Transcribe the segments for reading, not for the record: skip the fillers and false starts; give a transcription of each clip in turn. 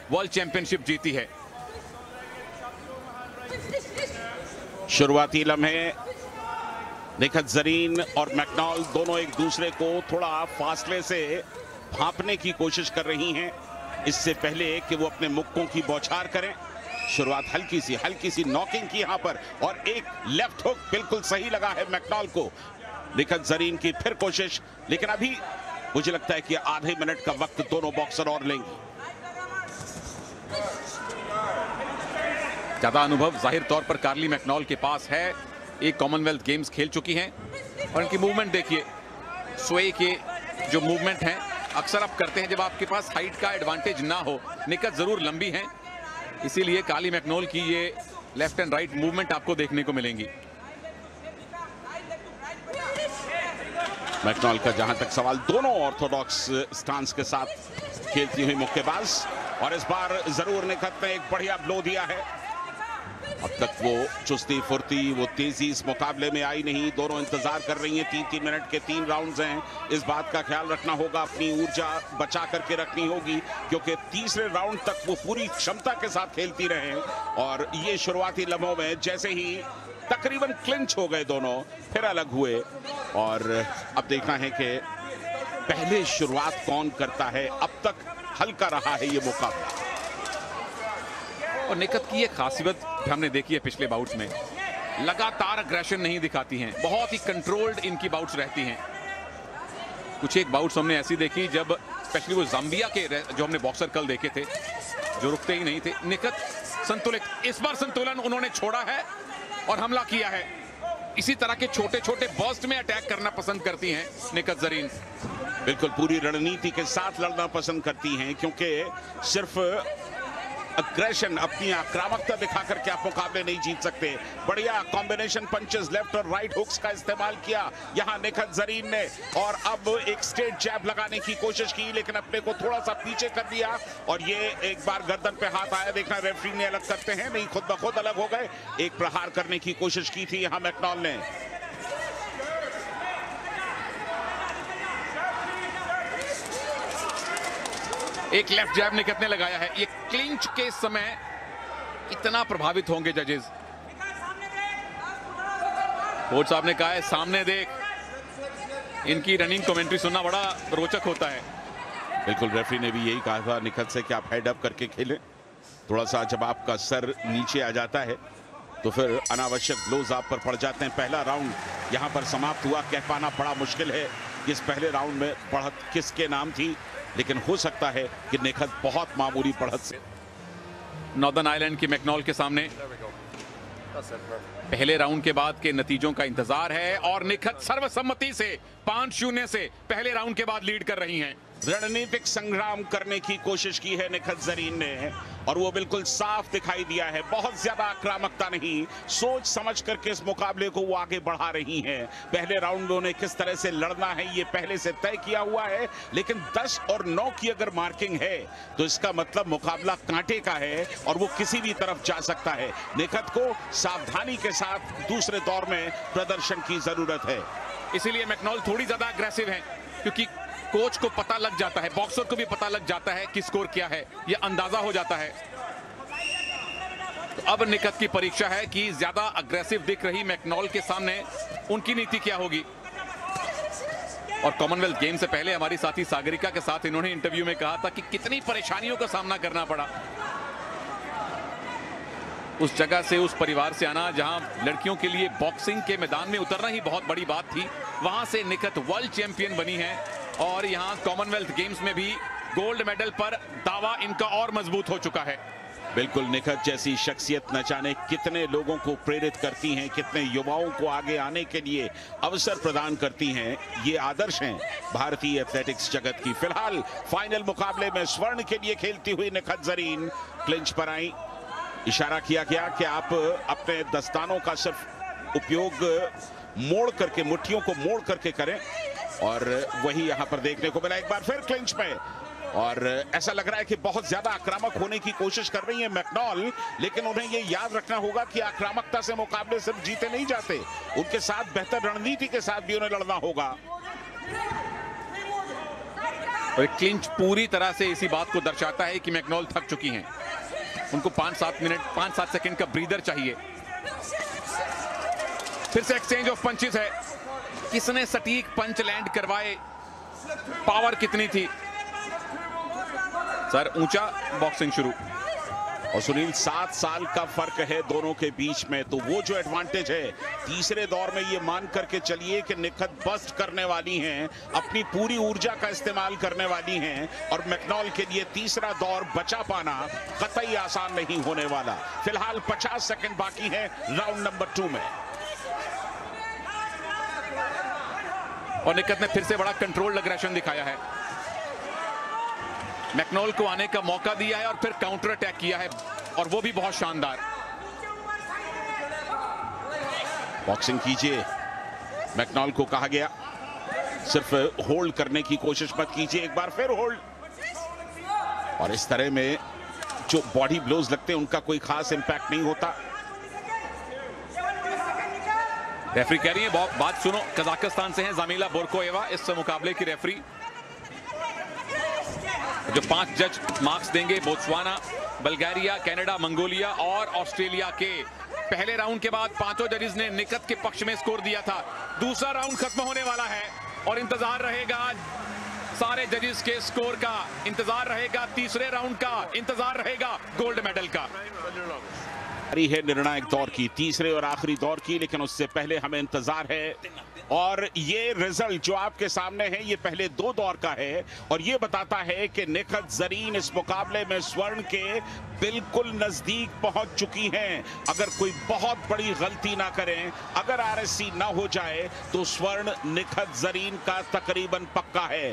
World championship जीती है। शुरुआती लम्हे निखत जरीन और मैकडॉनल्ड दोनों एक दूसरे को थोड़ा फासले से भांपने की कोशिश कर रही हैं, इससे पहले कि वो अपने मुक्कों की बौछार करें। शुरुआत हल्की सी नॉकिंग की यहां पर, और एक लेफ्ट हुक बिल्कुल सही लगा है मैकडॉनल्ड को। निखत जरीन की फिर कोशिश, लेकिन अभी मुझे लगता है कि आधे मिनट का वक्त दोनों बॉक्सर और लेंगे। ज्यादा अनुभव जाहिर तौर पर कार्ली मैकडॉनल्ड के पास है, एक कॉमनवेल्थ गेम्स खेल चुकी हैं, और इनकी मूवमेंट देखिए, स्वे के जो मूवमेंट हैं अक्सर आप करते हैं जब आपके पास हाइट का एडवांटेज ना हो। निखत जरूर लंबी हैं, इसीलिए कार्ली मैकडॉनल्ड की ये लेफ्ट एंड राइट मूवमेंट आपको देखने को मिलेंगी। मैकडॉनल्ड का जहां तक सवाल, दोनों ऑर्थोडॉक्स स्टांस के साथ खेलती हुई मुक्केबाज, और इस बार जरूर निखत ने एक बढ़िया ब्लो दिया है। अब तक वो चुस्ती फुर्ती, वो तेजी इस मुकाबले में आई नहीं। दोनों इंतजार कर रही हैं, 3-3 मिनट के 3 राउंड्स हैं। इस बात का ख्याल रखना होगा, अपनी ऊर्जा बचा करके रखनी होगी, क्योंकि तीसरे राउंड तक वो पूरी क्षमता के साथ खेलती रहे। और ये शुरुआती लम्हों में जैसे ही तकरीबन क्लिंच हो गए दोनों, फिर अलग हुए, और अब देखना है कि पहले शुरुआत कौन करता है। अब तक हल्का रहा है ये मुकाबला, और निखत की ये खासियत हमने देखी है पिछले बाउट्स में, लगातार अग्रेशन नहीं दिखाती हैं, बहुत ही कंट्रोल्ड इनकी बाउट्स रहती हैं। कुछ एक बाउट्स हमने ऐसी देखी जब स्पेशली वो जाम्बिया के जो हमने बॉक्सर कल देखे थे, जो रुकते ही नहीं थे। निखत संतुलित, इस बार संतुलन उन्होंने छोड़ा है और हमला किया है। इसी तरह के छोटे छोटे बर्स्ट में अटैक करना पसंद करती हैं निखत जरीन। बिल्कुल पूरी रणनीति के साथ लड़ना पसंद करती हैं, क्योंकि सिर्फ अग्रेशन, अपनी आक्रामकता दिखा करके आप मुकाबले नहीं जीत सकते। बढ़िया कॉम्बिनेशन पंचेस, लेफ्ट और राइट हुक्स का इस्तेमाल किया यहां निखत जरीन ने, और अब एक स्ट्रेट जैब लगाने की कोशिश की, लेकिन अपने को थोड़ा सा पीछे कर दिया, और ये एक बार गर्दन पे हाथ आया। देखना रेफरी ने अलग करते हैं, नहीं खुद ब खुद अलग हो गए। एक प्रहार करने की कोशिश की थी यहां मैकडॉनल्ड ने। एक लेफ्ट जैब निखत ने लगाया है। ये क्लिंच के समय इतना प्रभावित होंगे जजेस। कोच साहब ने कहा है सामने देख। इनकी रनिंग कमेंट्री सुनना बड़ा रोचक होता है। बिल्कुल, रेफरी ने भी यही कहा था निखत से कि आप हेड अप करके खेलें। थोड़ा सा जब आपका सर नीचे आ जाता है तो फिर अनावश्यक ब्लोज आप पर पड़ जाते हैं। पहला राउंड यहां पर समाप्त हुआ, कह पाना बड़ा मुश्किल है कि इस पहले राउंड में बढ़त किसके नाम थी, लेकिन हो सकता है कि निखत बहुत मामूली बढ़त से। नॉर्दर्न आयरलैंड की मैकडॉनल्ड के सामने पहले राउंड के बाद के नतीजों का इंतजार है, और निखत सर्वसम्मति से 5-0 से पहले राउंड के बाद लीड कर रही हैं। रणनीतिक संग्राम करने की कोशिश की है निखत जरीन ने, और वो बिल्कुल साफ दिखाई दिया है। बहुत ज्यादा आक्रामकता नहीं, सोच समझ करके इस मुकाबले को वो आगे बढ़ा रही हैं। पहले राउंड में किस तरह से लड़ना है ये पहले से तय किया हुआ है, लेकिन 10 और 9 की अगर मार्किंग है तो इसका मतलब मुकाबला कांटे का है और वो किसी भी तरफ जा सकता है। निखत को सावधानी के साथ दूसरे दौर में प्रदर्शन की जरूरत है। इसीलिए मैकडॉनल्ड थोड़ी ज्यादा अग्रेसिव है, क्योंकि कोच को पता लग जाता है, बॉक्सर को भी पता लग जाता है कि स्कोर क्या है, ये अंदाजा हो जाता है। तो अब निखत की परीक्षा है कि ज्यादा अग्रेसिव दिख रही मैकडॉनल्ड के सामने उनकी नीति क्या होगी। और कॉमनवेल्थ गेम से पहले हमारी साथी सागरिका के साथ इन्होंने इंटरव्यू में कहा था कि कितनी परेशानियों का सामना करना पड़ा उस जगह से, उस परिवार से आना जहां लड़कियों के लिए बॉक्सिंग के मैदान में उतरना ही बहुत बड़ी बात थी। वहां से निखत वर्ल्ड चैंपियन बनी है, और यहां कॉमनवेल्थ गेम्स में भी गोल्ड मेडल पर दावा इनका और मजबूत हो चुका है। बिल्कुल, निखत जैसी शख्सियत न जाने कितने लोगों को प्रेरित करती हैं, कितने युवाओं को आगे आने के लिए अवसर प्रदान करती हैं। ये आदर्श हैं भारतीय एथलेटिक्स जगत की। फिलहाल फाइनल मुकाबले में स्वर्ण के लिए खेलती हुई निखत जरीन क्लिंच पर आई। इशारा किया गया कि आप अपने दस्तानों का सिर्फ उपयोग मोड़ करके, मुट्ठियों को मोड़ करके करें, और वही यहां पर देखने को मिला। एक बार फिर क्लिंच में, और ऐसा लग रहा है कि बहुत ज्यादा आक्रामक होने की कोशिश कर रही है मैकडॉनल्ड, लेकिन उन्हें ये याद रखना होगा कि आक्रामकता से मुकाबले सिर्फ जीते नहीं जाते, उनके साथ बेहतर रणनीति के साथ भी उन्हें लड़ना होगा। और क्लिंच पूरी तरह से इसी बात को दर्शाता है कि मैकनॉल थक चुकी हैं। उनको 5-7 सेकंड का ब्रीदर चाहिए। फिर से एक्सचेंज ऑफ पंचेस है। किसने सटीक पंच लैंड करवाए, पावर कितनी थी। सर ऊंचा, बॉक्सिंग शुरू। और सुनील 7 साल का फर्क है दोनों के बीच में, तो वो जो एडवांटेज है तीसरे दौर में ये मान करके चलिए कि निखत बस्ट करने वाली हैं, अपनी पूरी ऊर्जा का इस्तेमाल करने वाली हैं और मैकनॉल के लिए तीसरा दौर बचा पाना कतई आसान नहीं होने वाला। फिलहाल 50 सेकंड बाकी है राउंड नंबर 2 में। और निखत ने फिर से बड़ा कंट्रोल्ड अग्रेशन दिखाया है, मैकनॉल को आने का मौका दिया है और फिर काउंटर अटैक किया है, और वो भी बहुत शानदार। बॉक्सिंग कीजिए, मैकनॉल को कहा गया सिर्फ होल्ड करने की कोशिश मत कीजिए, एक बार फिर होल्ड। और इस तरह में जो बॉडी ब्लोज लगते हैं उनका कोई खास इंपैक्ट नहीं होता। रेफरी कह रही है, बात सुनो, कजाकिस्तान से हैं जामिला बोरकोएवा इस मुकाबले की रेफरी। जो 5 जज मार्क्स देंगे बोत्सवाना, बल्गारिया, कनाडा, मंगोलिया और ऑस्ट्रेलिया के। पहले राउंड के बाद 5 जजेस ने निखत के पक्ष में स्कोर दिया था। दूसरा राउंड खत्म होने वाला है और इंतजार रहेगा सारे जजेस के स्कोर का, इंतजार रहेगा तीसरे राउंड का, इंतजार रहेगा गोल्ड मेडल का। है निर्णायक दौर की, तीसरे और आखिरी दौर की, लेकिन उससे पहले हमें इंतजार है। और ये रिजल्ट जो आपके सामने है ये पहले 2 दौर का है और ये बताता है कि निखत जरीन इस मुकाबले में स्वर्ण के बिल्कुल नजदीक पहुंच चुकी हैं। अगर कोई बहुत बड़ी गलती ना करें, अगर आरएससी ना हो जाए तो स्वर्ण निखत जरीन का तकरीबन पक्का है।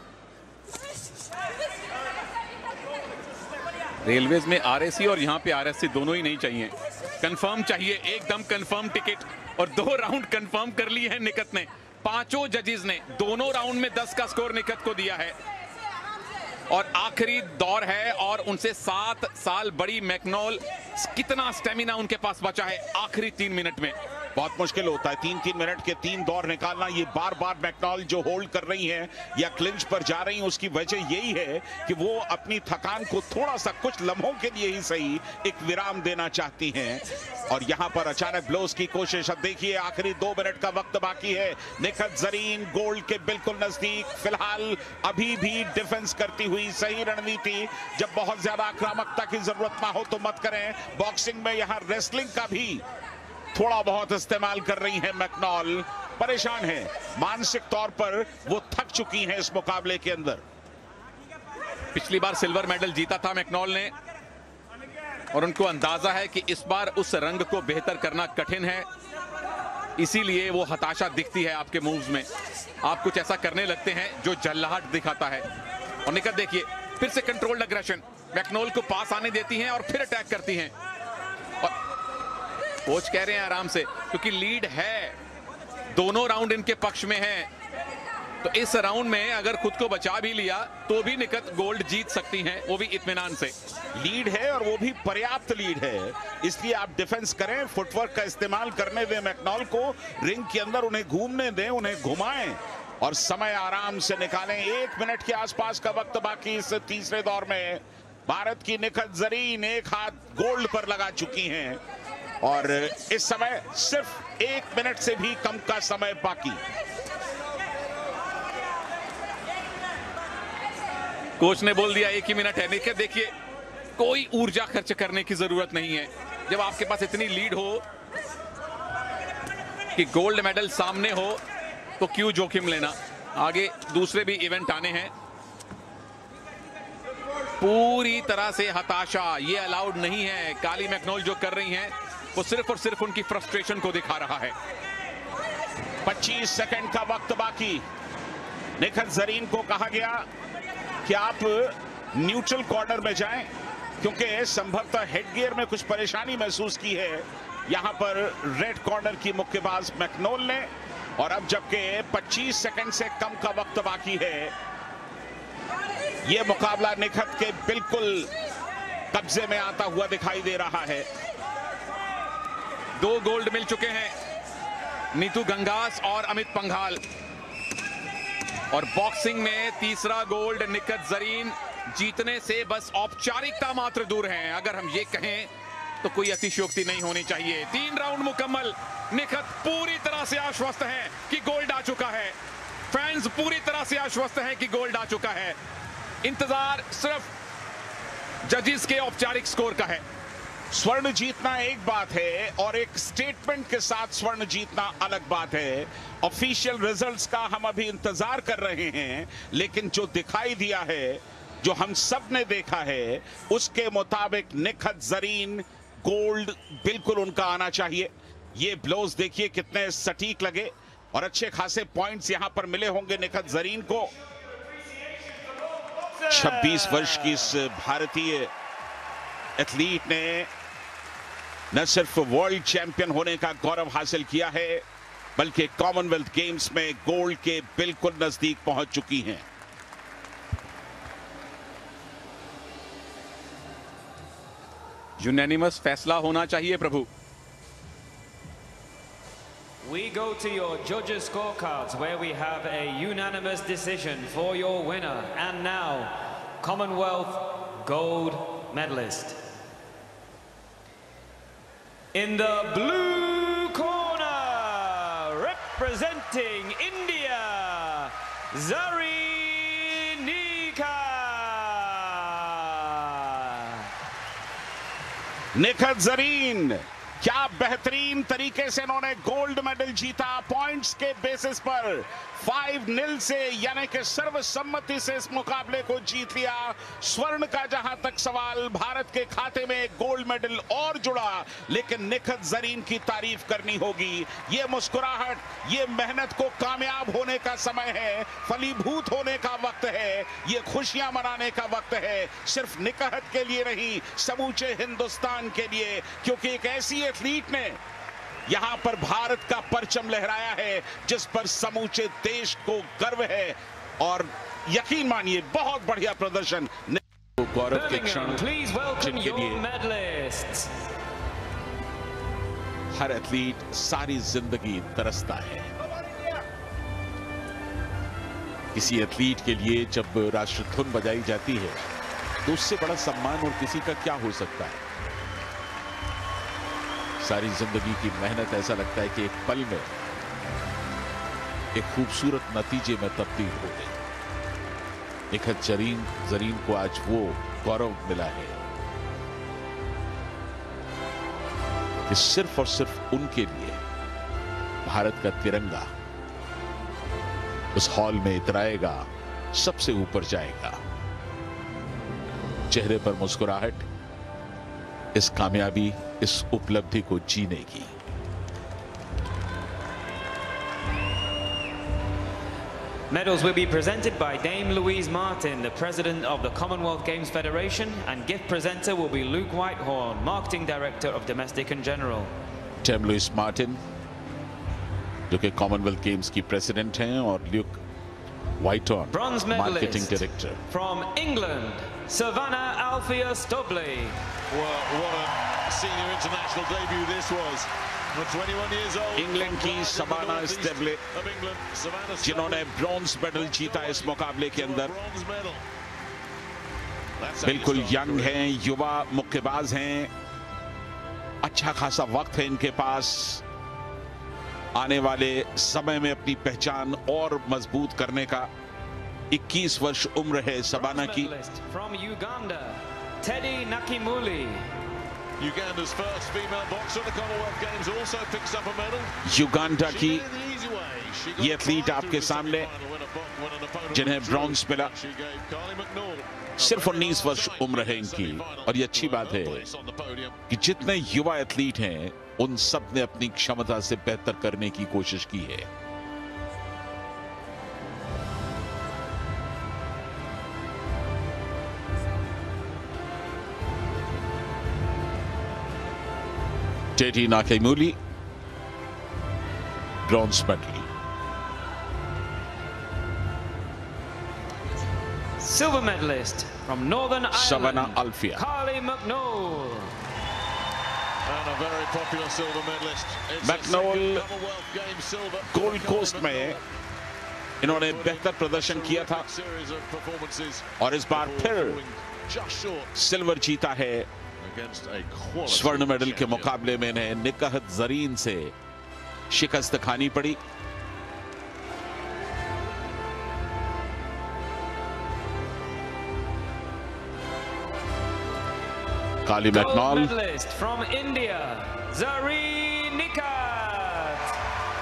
रेलवेज में आरएससी और यहां पे आरएससी दोनों ही नहीं चाहिए, कंफर्म चाहिए, एकदम कंफर्म टिकट। और 2 राउंड कंफर्म कर लिए हैं निखत ने। 5 जजेस ने दोनों राउंड में 10 का स्कोर निखत को दिया है और आखिरी दौर है और उनसे 7 साल बड़ी मैकनॉल। कितना स्टेमिना उनके पास बचा है आखिरी 3 मिनट में। बहुत मुश्किल होता है 3-3 मिनट के 3 दौर निकालना। ये बार बार मैकनॉल जो होल्ड कर रही हैं या क्लिंच पर जा रही हैं, उसकी वजह यही है कि वो अपनी थकान को थोड़ा सा, कुछ लम्हों के लिए ही सही, एक विराम देना चाहती हैं। और यहां पर अचानक ब्लोज की कोशिश। अब देखिए आखिरी 2 मिनट का वक्त बाकी है। निखत जरीन गोल्ड के बिल्कुल नजदीक। फिलहाल अभी भी डिफेंस करती हुई सही रणनीति। जब बहुत ज्यादा आक्रामकता की जरूरत ना हो तो मत करें। बॉक्सिंग में यहां रेसलिंग का भी थोड़ा बहुत इस्तेमाल कर रही है मैकनॉल। परेशान है, मानसिक तौर पर वो थक चुकी हैं इस मुकाबले के अंदर। पिछली बार सिल्वर मेडल जीता था मैकनॉल ने और उनको अंदाजा है कि इस बार उस रंग को बेहतर करना कठिन है, इसीलिए वो हताशा दिखती है आपके मूव्स में। आप कुछ ऐसा करने लगते हैं जो जल्लाहट दिखाता है। और निखत देखिए फिर से कंट्रोल्ड अग्रेशन, मैकनॉल को पास आने देती हैं और फिर अटैक करती हैं। और कोच कह रहे हैं आराम से, क्योंकि लीड है, दोनों राउंड इनके पक्ष में है। तो इस राउंड में अगर खुद को बचा भी लिया तो भी निखत गोल्ड जीत सकती हैं, वो भी इत्मीनान से। लीड है और वो भी पर्याप्त लीड है, इसलिए आप डिफेंस करें, फुटवर्क का इस्तेमाल करने दें मैकनॉल को, रिंग के अंदर उन्हें घूमने दें, उन्हें घुमाएं और समय आराम से निकालें। 1 मिनट के आसपास का वक्त बाकी इस तीसरे दौर में। भारत की निखत जरीन एक हाथ गोल्ड पर लगा चुकी हैं और इस समय सिर्फ 1 मिनट से भी कम का समय बाकी। कोच ने बोल दिया 1 ही मिनट है। निखत देखिए कोई ऊर्जा खर्च करने की जरूरत नहीं है। जब आपके पास इतनी लीड हो कि गोल्ड मेडल सामने हो तो क्यों जोखिम लेना। आगे दूसरे भी इवेंट आने हैं। पूरी तरह से हताशा ये अलाउड नहीं है। काली मैकनॉल जो कर रही हैं वो सिर्फ और सिर्फ उनकी फ्रस्ट्रेशन को दिखा रहा है। 25 सेकंड का वक्त बाकी। निखत जरीन को कहा गया कि आप न्यूट्रल कॉर्नर में जाएं क्योंकि संभवतः हेडगियर में कुछ परेशानी महसूस की है यहां पर रेड कॉर्नर की मुक्केबाज मैकनॉल ने। और अब जबकि 25 सेकंड से कम का वक्त बाकी है, यह मुकाबला निखत के बिल्कुल कब्जे में आता हुआ दिखाई दे रहा है। 2 गोल्ड मिल चुके हैं, नीतू गंगास और अमित पंघाल। और बॉक्सिंग में तीसरा गोल्ड निखत जरीन जीतने से बस औपचारिकता मात्र दूर हैं। अगर हम ये कहें तो कोई अतिशयोक्ति नहीं होनी चाहिए। 3 राउंड मुकम्मल, निखत पूरी तरह से आश्वस्त हैं कि गोल्ड आ चुका है। फैंस पूरी तरह से आश्वस्त हैं कि गोल्ड आ चुका है। इंतजार सिर्फ जजेस के औपचारिक स्कोर का है। स्वर्ण जीतना एक बात है और एक स्टेटमेंट के साथ स्वर्ण जीतना अलग बात है। ऑफिशियल रिजल्ट्स का हम अभी इंतजार कर रहे हैं, लेकिन जो दिखाई दिया है, जो हम सब ने देखा है, उसके मुताबिक निखत जरीन गोल्ड बिल्कुल उनका आना चाहिए। ये ब्लोज देखिए कितने सटीक लगे और अच्छे खासे पॉइंट्स यहां पर मिले होंगे निखत जरीन को। 26 वर्ष की इस भारतीय एथलीट ने न सिर्फ वर्ल्ड चैंपियन होने का गौरव हासिल किया है, बल्कि कॉमनवेल्थ गेम्स में गोल्ड के बिल्कुल नजदीक पहुंच चुकी हैं। यूनानिमस फैसला होना चाहिए प्रभु। We go to your judges' scorecards where we have a unanimous decision for your winner and now Commonwealth gold medalist. In the blue corner, representing India, Zarinika. Nikhat Zareen, क्या बेहतरीन तरीके से इन्होंने गोल्ड मेडल जीता। पॉइंट्स के बेसिस पर 5-0 से, यानी कि सर्वसम्मति से इस मुकाबले को जीत लिया। स्वर्ण का जहां तक सवाल, भारत के खाते में गोल्ड मेडल और जुड़ा, लेकिन निखत जरीन की तारीफ करनी होगी। ये मुस्कुराहट, ये मेहनत को कामयाब होने का समय है, फलीभूत होने का वक्त है, ये खुशियां मनाने का वक्त है। सिर्फ निखत के लिए नहीं, समूचे हिंदुस्तान के लिए, क्योंकि एक ऐसी एथलीट ने यहां पर भारत का परचम लहराया है जिस पर समूचे देश को गर्व है। और यकीन मानिए, बहुत बढ़िया प्रदर्शन। गौरव के क्षण जिनके लिए हर एथलीट सारी जिंदगी तरसता है। किसी एथलीट के लिए जब राष्ट्र धुन बजाई जाती है तो उससे बड़ा सम्मान और किसी का क्या हो सकता है। सारी जिंदगी की मेहनत, ऐसा लगता है कि एक पल में एक खूबसूरत नतीजे में तब्दील हो गई। निखत जरीन को आज वो गौरव मिला है कि सिर्फ और सिर्फ उनके लिए भारत का तिरंगा उस हॉल में इतराएगा, सबसे ऊपर जाएगा। चेहरे पर मुस्कुराहट इस कामयाबी, इस उपलब्धि को जीने की। Medals will be presented by Dame Louise Martin, the president of the Commonwealth Games Federation, and gift presenter will be Luke Whitehorn, marketing director of Domestic and General. Dame Louise Martin, जो कि Commonwealth games की president हैं, और Luke Whitehorn, bronze marketing medalist director. from England, Savannah Althea Stobley. What a senior international debut this was. 21 years old. England की Savannah Stubley, जिन्होंने bronze medal जीता इस मुकाबले के अंदर, बिल्कुल यंग हैं, युवा मुक्केबाज हैं, अच्छा खासा वक्त है इनके पास। आने वाले समय में अपनी पहचान और मजबूत करने का 21 वर्ष उम्र है सबाना की। From Uganda, Teddy Nakimuli. Uganda's first female boxer at the Commonwealth Games also picks up a medal. Uganda की ये एथलीट आपके सामने, जिन्हें ब्रॉन्ज मिला। सिर्फ 19 वर्ष उम्र है इनकी, और ये अच्छी बात है कि जितने युवा एथलीट हैं उन सब ने अपनी क्षमता से बेहतर करने की कोशिश की है। Teddy Nakimuli, bronze medal. Silver medalist from Northern Ireland, Savannah Althea. Carly McNoll. And a very popular silver medalist. It's McNoll a Commonwealth Games silver. Gold Coast में इन्होंने बेहतर प्रदर्शन किया था और इस बार फिर सिल्वर जीता है। स्वर्ण मेडल के मुकाबले में इन्हें निकहत जरीन से शिकस्त खानी पड़ी। काली मैकनॉल from India, Zareen Nikat.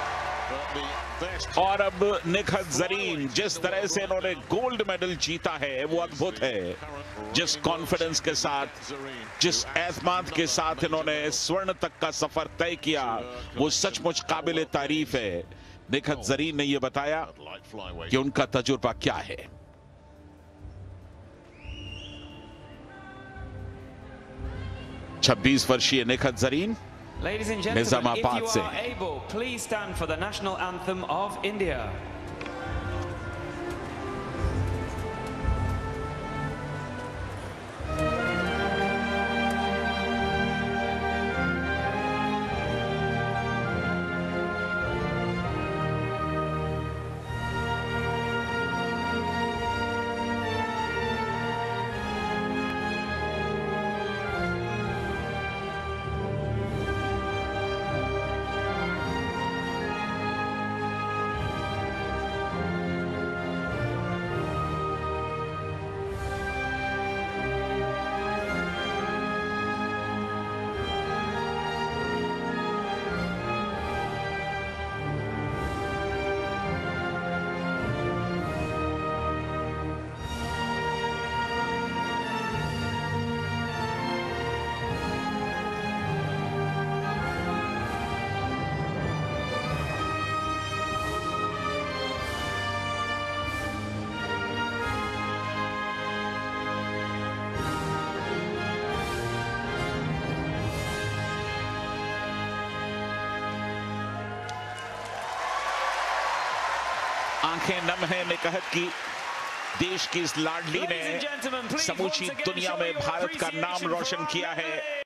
और अब निकहत जरीन, जिस तरह से इन्होंने गोल्ड मेडल जीता है वो अद्भुत है। जिस कॉन्फिडेंस के साथ, जिस एतमाद के साथ इन्होंने स्वर्ण तक का सफर तय किया, वो सचमुच काबिल तारीफ है। निकहत जरीन ने यह बताया कि उनका तजुर्बा क्या है। छब्बीस वर्षीय Nikhat Zareen Ladies and gentlemen, if Nizamabad you से। are able, please stand for the national anthem of India. आंखें नम है निकहत की। देश की इस लाडली ने समूची दुनिया में भारत का नाम रोशन किया है।